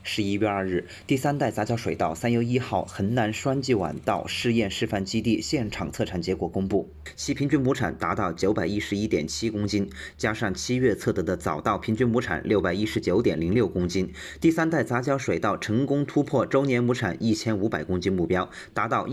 11月2日，第3代杂交水稻3优1号衡南双季晚稻试验示范基地现场测产结果公布，其平均亩产达到911.7公斤，加上7月测得的早稻平均亩产619.06公斤，第3代杂交水稻成功突破周年亩产1500公斤目标，达到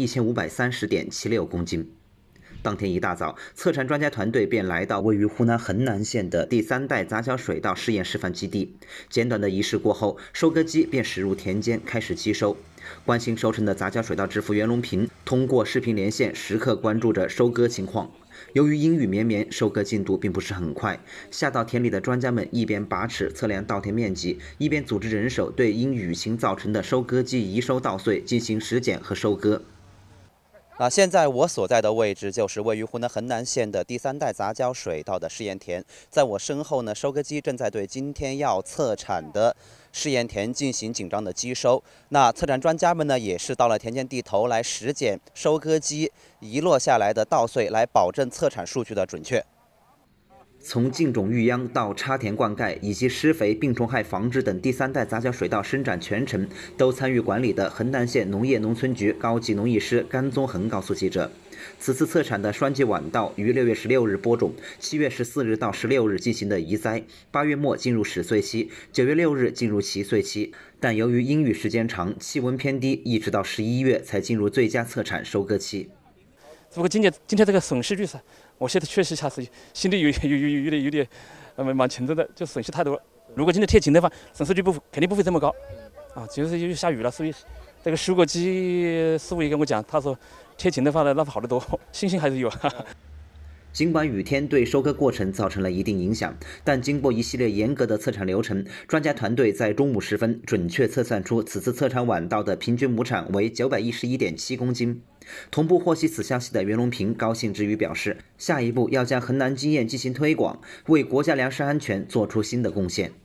1530.76公斤。当天一大早，测产专家团队便来到位于湖南衡南县的第3代杂交水稻试验示范基地。简短的仪式过后，收割机便驶入田间开始机收。关心收成的杂交水稻之父袁隆平通过视频连线，时刻关注着收割情况。由于阴雨绵绵，收割进度并不是很快。下到田里的专家们一边把尺测量稻田面积，一边组织人手对因雨情造成的收割机移收稻穗进行实检和收割。 现在我所在的位置就是位于湖南衡南县的第3代杂交水稻的试验田，在我身后呢，收割机正在对今天要测产的试验田进行紧张的机收。那测产专家们呢，也是到了田间地头来实检收割机遗落下来的稻穗，来保证测产数据的准确。 从浸种育秧到插田灌溉以及施肥、病虫害防治等第3代杂交水稻生长全程都参与管理的衡南县农业农村局高级农艺师甘宗恒告诉记者，此次测产的双季晚稻于6月16日播种，7月14日到16日进行的移栽，8月末进入始穗期，9月6日进入齐穗期。但由于阴雨时间长、气温偏低，一直到11月才进入最佳测产收割期。 不过今天这个损失率是，我现在确实还是心里有点蛮沉重的，就损失太多了。如果今天天晴的话，损失率肯定不会这么高啊。就是又下雨了，所以这个收割机师傅也跟我讲，他说天晴的话呢，那好得多，信心还是有。 尽管雨天对收割过程造成了一定影响，但经过一系列严格的测产流程，专家团队在中午时分准确测算出此次测产晚稻的平均亩产为911.7公斤。同步获悉此消息的袁隆平高兴之余表示，下一步要将衡南经验进行推广，为国家粮食安全做出新的贡献。